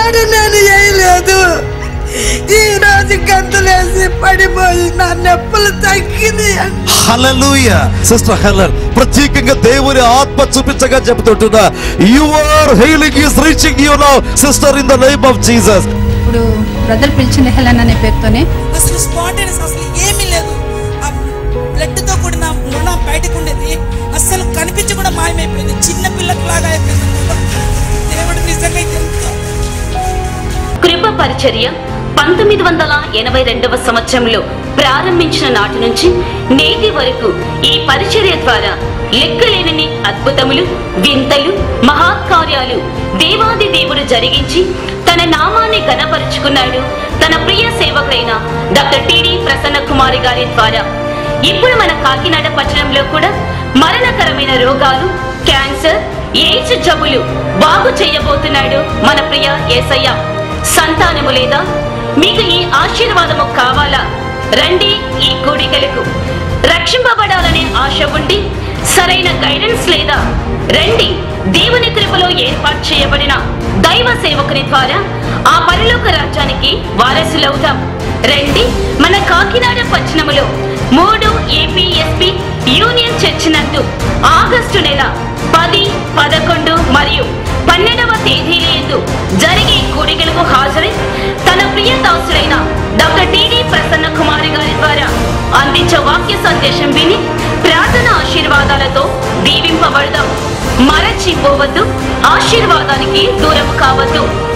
ఏనాడు నేను వేయలేదు. ఈ రోజు గంతులేసి పడిపోయి నా నొప్పులు తగ్గింది. హల్లెలూయా. సిస్టర్ హెలెన్ ప్రత్యేకంగా దేవుని ఆత్మ చూపించగా చెబుతుంటున్నా, your healing is reaching you now sister in the name of Jesus. ఇప్పుడు బ్రదర్ పిలిచిన హెలెన్ అనే పేరుతోనే అసలు స్పాంటేనియస్ అసలు ఏమీ లేదు. ఆ బ్లడ్ తో కూడిన మొన బయటకు ఉండేది అసలు కనిపించకుండా మాయమైపోయింది. చిన్న పిల్లకి లాగా అయిపోయింది. దేవుడు నిజంగా కృప పరిచర్య 1982వ సంవత్సరంలో ప్రారంభించిన నాటి నుంచి నేటి వరకు ఈ పరిచర్య ద్వారా లెక్కలేనని అద్భుతములు, వింతలు, మహాకార్యాలు దేవాది దేవుడు జరిగించి తన నామాన్ని ఘనపరుచుకున్నాడు తన ప్రియ సేవకుడైన డాక్టర్ T.D.Prasanna Kumar గారి ద్వారా. ఇప్పుడు మన కాకినాడ పట్టణంలో కూడా మరణకరమైన రోగాలు, క్యాన్సర్, ఎయిడ్స్ జబ్బులు బాగు చేయబోతున్నాడు మన ప్రియ యేసయ్య. సంతానము లేదా? మీకు ఈ ఆశీర్వాదము కావాలా? రండి ఈ కూడికలకు. రక్షింపబడాలనే ఆశ ఉండి సరైన గైడెన్స్ లేదా? రండి దేవుని కృపలో ఏర్పాటు చేయబడిన దైవ సేవకుని ద్వారా ఆ పరలోక రాజ్యానికి వారసులవుతాం. రండి మన కాకినాడ పట్టణములో 3 APSP యూనియన్ చర్చ్ నందు ఆగస్టు నెల 10, 11 మరియు 12వ తేదీలందు జరిగే కూడికలకు హాజరై తన ప్రియ దాసుడైన డాక్టర్ T.D.Prasanna Kumar గారి ద్వారా అందించే వాక్య సందేశం విని ప్రార్థన ఆశీర్వాదాలతో దీవింపబడదాం. మరచిపోవద్దు, ఆశీర్వాదానికి దూరం కావద్దు.